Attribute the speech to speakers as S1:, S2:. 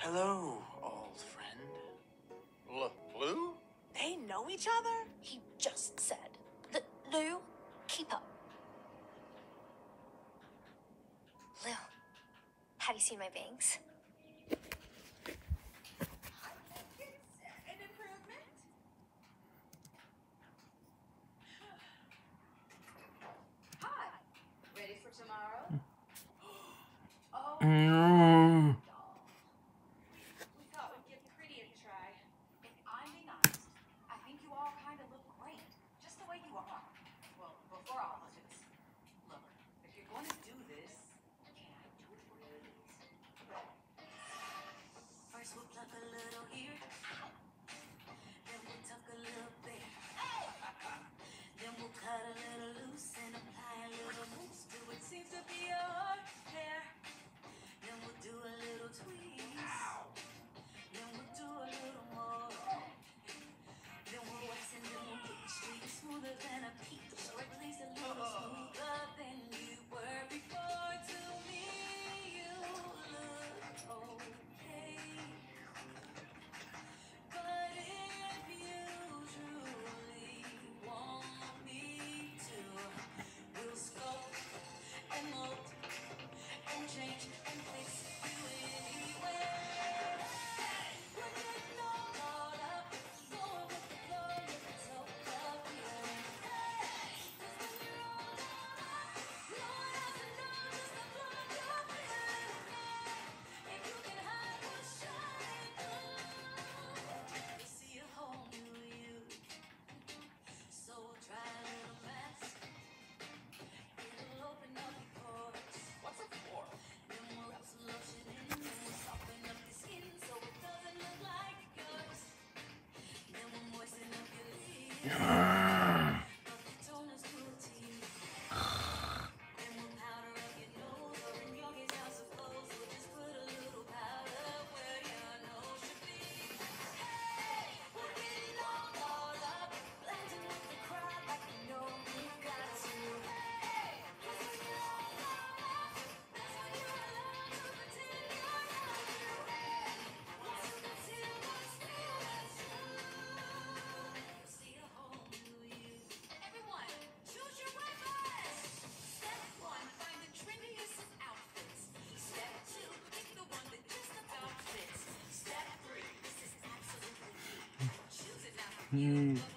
S1: Hello, old friend. Lou?
S2: They know each other?
S3: He just said. Lou, keep up. Lou, have you seen my bangs?
S2: An improvement? Hi. Ready for tomorrow? Oh. Doll. We thought we'd give pretty a try. If I'm being honest, I think you all kind of look great, just the way you are. Well, before all of this. Look, if you're going to do this, can I do it for you? First we'll pluck a little here, then we'll tuck a little there. Then we'll cut a little loose and apply a little mousse to what seems to be your hair. Then we'll do a little tweeze. Then we'll do a little more. Then we'll wax and then we'll get straight smoother than a peach, or at least a little smoother than you were before. To me, you look okay. But if you truly want me to, we'll sculpt and mold and change and fix you anywhere. We're getting all caught up, going with the flow, looking so confident. 'Cause when you're all caught up, no one else to know just the flow you're feeling. If you can hide what's shining through, you'll see a whole new you. So we'll try a little mask. It'll open up your pores.
S1: What's it for?
S2: Then we'll rub some lotion in, then we'll soften up your skin so it doesn't look like yours. Then we'll moisten up your lips, but the toner's cruelty. Then we'll powder up your nose, or in your case, I suppose we'll just put a little powder where your nose should be. Hey, we're getting all caught up, blending with the crowd like we know we've got to. Hey, 'cause when you're all caught up, that's when you're allowed to pretend you're not you. Once you can see what's real and true, you'll see a whole new you. Everyone, choose your weapon. Step 1, find the trendiest of outfits. Step 2, pick the one that just about fits. Step 3, this is absolutely key. Choose it not for you, but